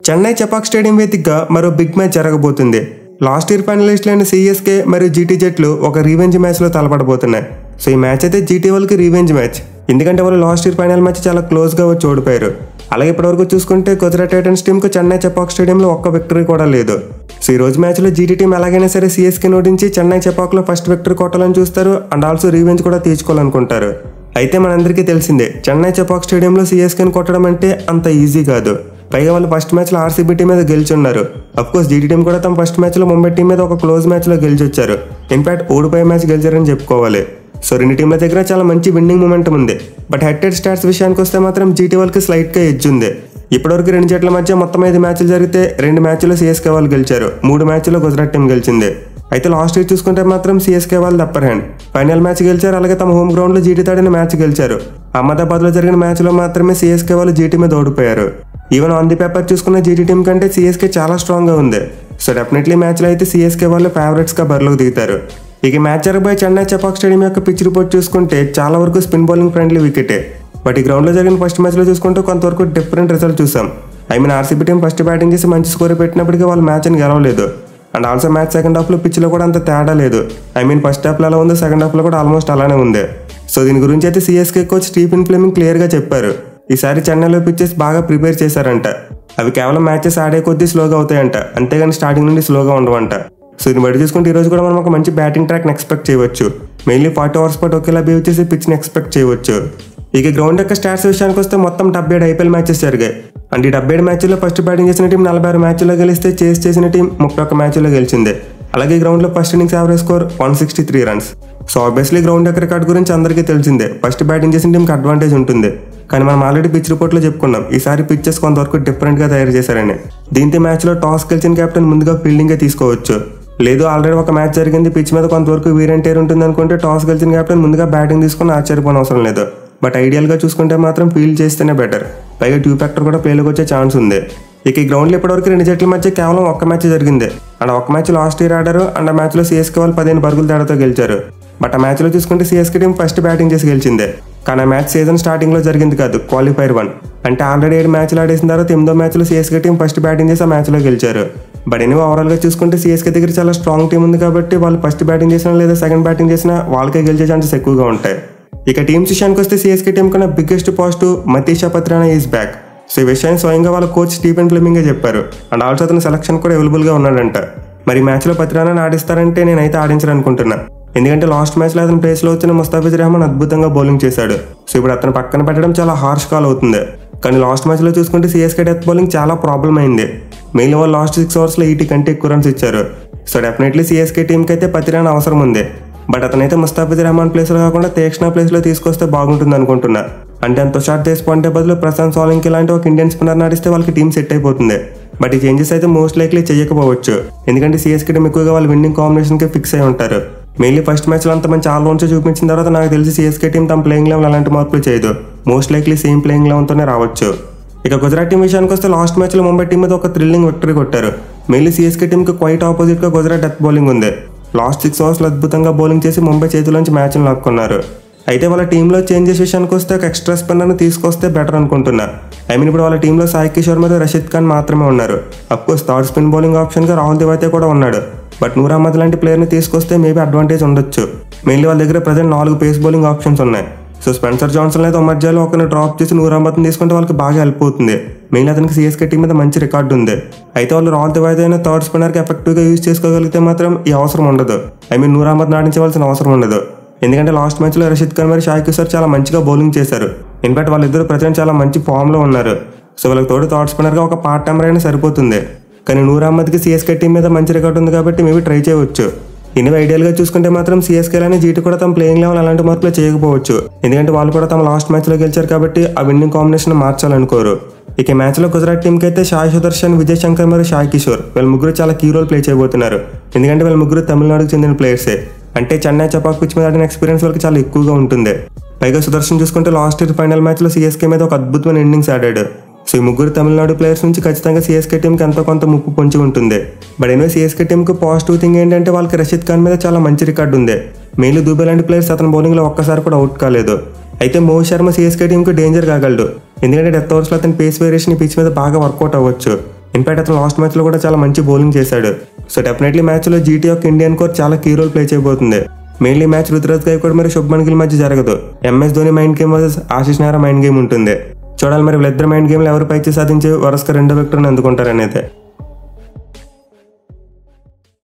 Chennai Chepauk stadium వేదికగా మరో big match జరగబోతుంది. లాస్ట్ ఇయర్ ఫైనలిస్టులైన సిఎస్కే మరియు జీటీ జట్లు ఒక రీవెంజ్ మ్యాచ్లో తలపడబోతున్నాయి. సో ఈ మ్యాచ్ అయితే జీటీ వాళ్ళకి రీవెంజ్ మ్యాచ్. ఎందుకంటే వాళ్ళు లాస్ట్ ఇయర్ ఫైనల్ మ్యాచ్ చాలా క్లోజ్గా వచ్చి ఓడిపోయారు. అలాగే ఇప్పటివరకు చూసుకుంటే గుజరాత్ టైటన్స్ టీంకు చెన్నై చెపాక్ స్టేడియంలో ఒక్క విక్టరీ కూడా లేదు. సో ఈ రోజు మ్యాచ్లో జీటీ టీం ఎలాగైనా సరే సిఎస్కే ఓడించి చెన్నై చెపాక్లో ఫస్ట్ విక్టరీ కొట్టాలని చూస్తారు అండ్ ఆల్సో రీవెంజ్ కూడా తీర్చుకోవాలనుకుంటారు. అయితే మనందరికీ తెలిసిందే చెన్నై చెపాక్ స్టేడియంలో సిఎస్కేని కొట్టడం అంటే అంత ఈజీ కాదు. పైగా వాళ్ళు ఫస్ట్ మ్యాచ్లో ఆర్సీబీ టీం మీద గెలిచున్నారు. అఫ్కోర్స్ జీటీ టీం కూడా తమ ఫస్ట్ మ్యాచ్లో ముంబై టీం మీద ఒక క్లోజ్ మ్యాచ్లో గెలిచొచ్చారు. ఇన్ఫాక్ట్ ఓడిపోయే మ్యాచ్ గెలిచారని చెప్పుకోవాలి. సో రెండు టీంల దగ్గర చాలా మంచి విన్నింగ్ మూమెంటం ఉంది. But head to head stats విషయానికి వస్తే మాత్రం జీటీ వాళ్ళకి స్లైట్గా ఎడ్జ్ ఉంది. ఇప్పటివరకు రెండు జట్ల మధ్య మొత్తం 5 మ్యాచ్లు జరిగితే 2 మ్యాచ్లో సిఎస్కే వాళ్ళు గెలిచారు, 3 మ్యాచ్లో గుజరాత్ టీం గెలిచింది. అయితే లాస్ట్ ఇయర్ చూసుకుంటే మాత్రం సిఎస్కే వాళ్ళు అప్పర్ హ్యాండ్ ఫైనల్ మ్యాచ్ గెలిచారు. అలాగే తమ హోమ్ గ్రౌండ్లో జీటీ తాడిన మ్యాచ్ గెలిచారు. అహ్మదాబాద్లో జరిగిన మ్యాచ్లో మాత్రమే సిఎస్కే వాళ్ళు జీటీ మీద ఓడిపోయారు. ఈవెన్ ఆన్ ది పేపర్ చూసుకున్న జీటీ టీం కంటే సిఎస్కే చాలా స్ట్రాంగ్గా ఉంది. సో డెఫినెట్లీ మ్యాచ్లో అయితే సిఎస్కే వాళ్ళు ఫేవరెట్స్గా బరిలోకి దిగుతారు. ఇక మ్యాచ్ జరగబోయే చెన్నై చెపాక్ స్టేడియం యొక్క పిచ్ రిపోర్ట్ చూసుకుంటే చాలా వరకు స్పిన్ బౌలింగ్ ఫ్రెండ్లీ వికెటే. బట్ ఈ గ్రౌండ్లో జరిగిన ఫస్ట్ మ్యాచ్లో చూసుకుంటే కొంతవరకు డిఫరెంట్ రిజల్ట్ చూసాం. ఆర్సీబీ టీం ఫస్ట్ బ్యాటింగ్ చేసి మంచి స్కోర్ పెట్టినప్పటికీ వాళ్ళు మ్యాచ్ని గెలవలేదు. అండ్ ఆల్సో మ్యాచ్ సెకండ్ హాఫ్లో పిచ్లో కూడా అంత తేడా లేదు. ఫస్ట్ హాఫ్లో ఎలా ఉందో సెకండ్ హాఫ్లో కూడా ఆల్మోస్ట్ అలానే ఉంది. సో దీని గురించి అయితే సిఎస్కే కోచ్ స్టీఫెన్ ఫ్లెమింగ్ క్లియర్గా చెప్పారు. ఈసారి చెన్నైలో పిచ్చెస్ బాగా ప్రిపేర్ చేశారంట. అవి కేవలం మ్యాచెస్ ఆడే కొద్దీ స్లోగా అవుతాయంట, అంతేగాని స్టార్టింగ్ నుండి స్లోగా ఉండవంట. సో దీన్ని బట్టి చూసుకుంటే ఈరోజు కూడా మనం ఒక మంచి బ్యాటింగ్ ట్రాక్ని ఎక్స్పెక్ట్ చేయవచ్చు. మెయిన్లీ 40 ఓవర్స్ పాటు ఒకేలా బిహేవ్ చేసి పిచ్ని ఎక్స్పెక్ట్ చేయవచ్చు. ఇక గ్రౌండ్ యొక్క స్టాట్స్ విషయానికి వస్తే మొత్తం 77 ఐపీఎల్ మ్యాచెస్ జరిగాయి. అండ్ ఈ 77 మ్యాచ్ల్లో ఫస్ట్ బ్యాటింగ్ చేసిన టీం 46 మ్యాచ్ల్లో గెలిస్తే చేస్ చేసిన టీం 31 మ్యాచ్ల్లో గెలిచింది. అలాగే గ్రౌండ్లో first innings average score 163 runs. So obviously ground యొక్క రికార్డ్ గురించి అందరికీ తెలిసిందే, ఫస్ట్ బ్యాటింగ్ చేసిన టీంకి అడ్వాంటేజ్ ఉంటుంది. కానీ మనం ఆల్రెడీ పిచ్ రిపోర్ట్లో చెప్పుకున్నాం ఈసారి పిచ్చెస్ కొంతవరకు డిఫరెంట్గా తయారు చేశారని. దీంతో మ్యాచ్లో టాస్ గెలిచిన కెప్టెన్ ముందుగా ఫీల్డింగే తీసుకోవచ్చు. లేదు ఆల్రెడీ ఒక మ్యాచ్ జరిగింది, పిచ్ మీద కొంతవరకు వీర్ అండ్ టేర్ ఉంటుంది అనుకుంటే టాస్ గెలిచిన కెప్టెన్ ముందుగా బ్యాటింగ్ తీసుకుని ఆశ్చర్యపోని అవసరం లేదు. బట్ ఐడియల్గా చూసుకుంటే మాత్రం ఫీల్డ్ చేస్తేనే బెటర్. పైగా 2 ఫ్యాక్టర్ కూడా ప్లేలోకి వచ్చే ఛాన్స్ ఉంది. ఇక ఈ గ్రౌండ్లో ఇప్పటివరకు 2 జట్ల మధ్య కేవలం ఒక్క మ్యాచ్ జరిగింది. అండ్ ఒక మ్యాచ్ లాస్ట్ ఇయర్ ఆడారు. అండ్ ఆ మ్యాచ్లో సిఎస్కే వాళ్ళు 15 పరుగుల తేడాతో గెలిచారు. బట్ ఆ మ్యాచ్లో చూసుకుంటే సిఎస్కే టీం ఫస్ట్ బ్యాటింగ్ చేసి గెలిచిందే. కానీ ఆ మ్యాచ్ సీజన్ స్టార్టింగ్లో జరిగింది కాదు, క్వాలిఫైర్ 1. అంటే ఆల్రెడీ 7 మ్యాచ్లు ఆడేసిన తర్వాత 8వ మ్యాచ్లో సిఎస్కే టీం ఫస్ట్ బ్యాటింగ్ చేసి ఆ మ్యాచ్లో గెలిచారు. బట్ ఎనివే ఓవరాల్గా చూసుకుంటే సిఎస్కే దగ్గర చాలా స్ట్రాంగ్ టీం ఉంది కాబట్టి వాళ్ళు ఫస్ట్ బ్యాటింగ్ చేసినా లేదా సెకండ్ బ్యాటింగ్ చేసినా వాళ్ళకే గెలిచే ఛాన్సెస్ ఎక్కువగా ఉంటాయి. ఇక టీమ్స్ విషయానికి వస్తే సిఎస్కే టీం కన్నా biggest positive Matheesha Pathirana is back. So ఈ విషయాన్ని స్వయంగా వాళ్ళ కోచ్ స్టీఫెన్ ఫ్లెమింగే చెప్పారు. అండ్ ఆల్సో అతని సెలక్షన్ కూడా అవైలబుల్గా ఉన్నాడంట. మరి మ్యాచ్లో పత్రానాని ఆడిస్తారంటే నేనైతే ఆడించాలనుకుంటున్నా. ఎందుకంటే లాస్ట్ మ్యాచ్లో అతని ప్లేస్లో వచ్చిన ముస్తాఫిజుర్ రహమాన్ అద్భుతంగా బౌలింగ్ చేశాడు. సో ఇప్పుడు అతను పక్కన పెట్టడం చాలా హార్ష్ కాల్ అవుతుంది. కానీ లాస్ట్ మ్యాచ్లో చూసుకుంటే సిఎస్కే డెత్ బౌలింగ్ చాలా ప్రాబ్లం అయింది. మెయిన్లీ వాళ్ళు లాస్ట్ 6 ఓవర్స్లో 80 కంటే ఎక్కువ రన్స్ ఇచ్చారు. సో డెఫినెట్లీ సిఎస్కే టీంకి అయితే పత్రానా అవసరం ఉంది. బట్ అతనైతే ముస్తాఫిజుర్ రహమాన్ ప్లేస్లో కాకుండా తీక్షణ ప్లేస్లో తీసుకొస్తే బాగుంటుంది అనుకుంటున్నా. అంటే తుషార్ దేశ్పాండే బదులు ప్రశాంత్ సోలంకి లాంటి ఒక ఇండియన్ స్పిన్నర్ నడిస్తే వాళ్ళకి టీం సెట్ అయిపోతుంది. బట్ ఈ చేంజెస్ అయితే మోస్ట్ లైక్లీ చేయకపోవచ్చు. ఎందుకంటే సిఎస్కే టీం ఎక్కువగా వాళ్ళు విన్నింగ్ కాంబినేషన్కి ఫిక్స్ అయి ఉంటారు. మెయిన్లీ ఫస్ట్ మ్యాచ్లో అంత మంచి ఆల్రౌండ్స్ చూపించిన తర్వాత నాకు తెలిసి సిఎస్కే టీం తమ ప్లేయింగ్ లెవెల్ అలాంటి మార్పులు చేయదు. మోస్ట్ లైక్లీ సేమ్ ప్లేయింగ్ లెవెల్తోనే రావచ్చు. ఇక గుజరాత్ టీం విషయానికి వస్తే లాస్ట్ మ్యాచ్లో ముంబై టీం మీద ఒక థ్రిల్లింగ్ విక్టరీ కొట్టారు. మెయిన్లీ సిఎస్కే టీంకి క్వైట్ ఆపోజిట్గా గుజరాత్ డెత్ బౌలింగ్ ఉంది. లాస్ట్ 6 ఓవర్స్లో అద్భుతంగా బౌలింగ్ చేసి ముంబై చేతిలోంచి మ్యాచ్ని లాక్కున్నారు. అయితే వాళ్ళ టీంలో చేంజెస్ విషయానికి వస్తే ఒక ఎక్స్ట్రా స్పిన్నర్ని తీసుకొస్తే బెటర్ అనుకుంటున్నా. ఇప్పుడు వాళ్ళ టీంలో సాయి కిషోర్ మీద రషీద్ ఖాన్ మాత్రమే ఉన్నారు. అఫ్కోర్స్ థర్డ్ స్పిన్ బౌలింగ్ ఆప్షన్గా రాహుల్ దేవాతే కూడా ఉన్నాడు. బట్ నూర్ అహ్మద్ లాంటి ప్లేయర్ని తీసుకొస్తే మేబీ అడ్వాంటేజ్ ఉండొచ్చు. మెయిన్లీ వాళ్ళ దగ్గర ప్రజెంట్ 4 పేస్ బౌలింగ్ ఆప్షన్స్ ఉన్నాయి. సో స్పెన్సర్ జాన్సన్ అయితే మధ్యలో ఒకరిని డ్రాప్ చేసి నూర్ అహ్మద్ని తీసుకుంటే వాళ్ళకి బాగా హెల్ప్ అవుతుంది. మెయిన్లీ అతనికి సిఎస్కే టీం మీద మంచి రికార్డు ఉంది. అయితే వాళ్ళు రాహుల్ దేవాతే అయినా థర్డ్ స్పిన్నర్కి ఎఫెక్టివ్గా యూజ్ చేసుకోగలిగితే మాత్రం ఈ అవసరం ఉండదు. నూర్ అహ్మద్ ఆడించవలసిన అవసరం ఉండదు. ఎందుకంటే లాస్ట్ మ్యాచ్లో రషీద్ ఖాన్ మరియు సాయి కిషోర్ చాలా మంచిగా బౌలింగ్ చేశారు. ఇన్ఫాక్ట్ వాళ్ళిద్దరు ప్రజెంట్ చాలా మంచి ఫామ్లో ఉన్నారు. సో వాళ్ళకి తోడు థర్డ్ స్పిన్నర్గా ఒక పార్ట్ టైమర్ అయినా సరిపోతుంది. కానీ నూర్ అహ్మద్కి సిఎస్కే టీం మీద మంచి రికార్డు ఉంది కాబట్టి మేబీ ట్రై చేయవచ్చు. ఇన్నివి ఐడియల్గా చూసుకుంటే మాత్రం సిఎస్కేలోనే జీటీ కూడా తమ ప్లేయింగ్ లెవెల్ అలాంటి మార్పులు చేయకపోవచ్చు. ఎందుకంటే వాళ్ళు కూడా తమ లాస్ట్ మ్యాచ్లో గెలిచారు కాబట్టి ఆ విన్నింగ్ కాంబినేషన్ మార్చాలనుకోరు. ఇక మ్యాచ్లో గుజరాత్ టీంకి అయితే సాయి సుదర్శన్, విజయ్ శంకర్ మరియు సాయి కిషోర్ వీళ్ళ ముగ్గురు చాలా కీ రోల్ ప్లే చేయబోతున్నారు. ఎందుకంటే వీళ్ళ ముగ్గురు తమిళనాడుకు చెందిన ప్లేయర్సే. అంటే చెన్నై చెపాక్ పిచ్ మీద ఆడిన ఎక్స్పీరియన్స్ వాళ్ళకి చాలా ఎక్కువగా ఉంటుంది. పైగా సుదర్శన్ చూసుకుంటే లాస్ట్ ఇయర్ ఫైనల్ మ్యాచ్లో సిఎస్కే మీద ఒక అద్భుతమైన ఇన్నింగ్స్ ఆడాడు. సో ఈ ముగ్గురు తమిళనాడు ప్లేయర్స్ నుంచి ఖచ్చితంగా సిఎస్కే టీంకి ఎంతో కొంత ముప్పు పొంచి ఉంటుంది. బట్ సిఎస్కే టీంకి పాజిటివ్ థింగ్ ఏంటంటే వాళ్ళకి రషీద్ ఖాన్ మీద చాలా మంచి రికార్డు ఉంది. మెయిన్లీ దుబే లాంటి ప్లేయర్స్ అతని బౌలింగ్లో ఒక్కసారి కూడా అవుట్ కాలేదు. అయితే మోహిత్ శర్మ సిఎస్కే టీంకి డేంజర్ కాగలడు. ఎందుకంటే డెత్ ఓవర్స్లో అతని పేస్ వేరియేషన్ పిచ్ మీద బాగా వర్కౌట్ అవ్వచ్చు. ఇన్ఫాక్ట్ అతను లాస్ట్ మ్యాచ్ లో కూడా చాలా మంచి బౌలింగ్ చేశాడు. సో డెఫినెట్లీ మ్యాచ్ లో జీటీ యొక్క ఇండియన్ కోర్ చాలా కీ రోల్ ప్లే చేయబోతుంది. మెయిన్లీ మ్యాచ్ రుతురాజ్ గైక్వాడ్ మరి శుభ్మన్ గిల్ మధ్య జరగదు. MS Dhoni mind game versus Ashish Nehra mind game ఉంటుంది. చూడాలి మరి వీళ్ళిద్దరు మైండ్ గేమ్ లో ఎవరు పైచి సాధించి వరుసగా 2వ వికెట్ను అందుకుంటారనేది.